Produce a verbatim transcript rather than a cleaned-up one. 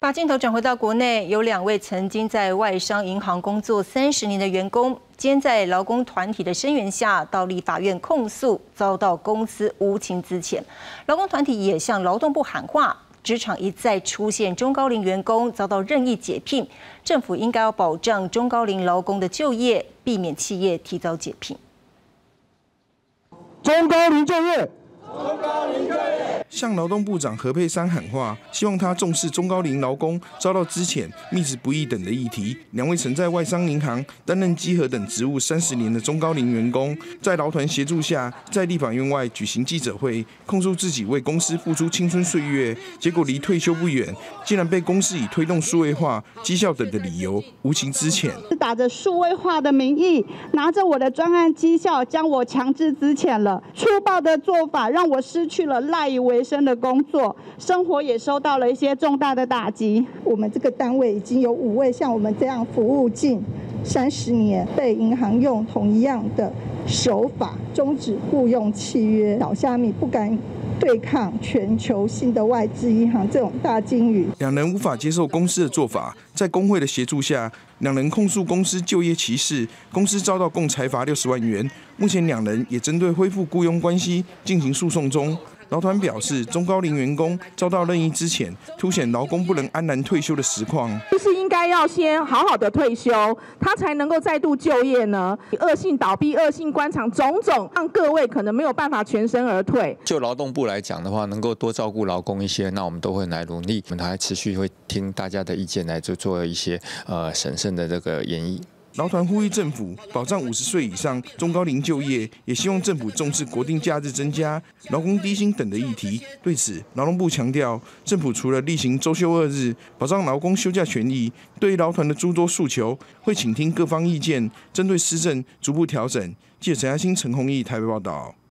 把镜头转回到国内，有两位曾经在外商银行工作三十年的员工，今天在劳工团体的声援下，到立法院控诉，遭到公司无情资遣。劳工团体也向劳动部喊话，职场一再出现中高龄员工遭到任意解聘，政府应该要保障中高龄劳工的就业，避免企业提早解聘。 中高龄就业。 中高龄就业， 向劳动部长何佩珊喊话，希望他重视中高龄劳工遭到资遣、觅职不易等的议题。两位曾在外商银行担任稽核等职务三十年的中高龄员工，在劳团协助下，在立法院外举行记者会，控诉自己为公司付出青春岁月，结果离退休不远，竟然被公司以推动数位化、绩效等的理由无情资遣。 是打着数位化的名义，拿着我的专案绩效，将我强制资遣了。粗暴的做法让 我失去了赖以为生的工作，生活也受到了一些重大的打击。 我们这个单位已经有五位像我们这样服务近三十年，被银行用同一样的手法终止雇用契约，小虾米不敢 对抗全球性的外资银行这种大鲸鱼， 两人无法接受公司的做法，在工会的协助下，两人控诉公司就业歧视，公司遭到共裁罚六十万元。目前两人也针对恢复雇佣关系进行诉讼中。 劳团表示，中高龄员工遭到任意资遣，凸显劳工不能安然退休的实况。 就是应该要先好好的退休，他才能够再度就业呢。恶性倒闭、恶性关厂，种种让各位可能没有办法全身而退。 就劳动部来讲的话，能够多照顾劳工一些，那我们都会来努力。我们还持续会听大家的意见，来做做一些呃审慎的这个研议。 劳团呼吁政府保障五十岁以上中高龄就业，也希望政府重视国定假日增加、劳工低薪等的议题。对此，劳动部强调，政府除了例行周休二日，保障劳工休假权益，对于劳团的诸多诉求，会倾听各方意见，针对施政逐步调整。记者陈嘉欣、陈弘毅台北报道。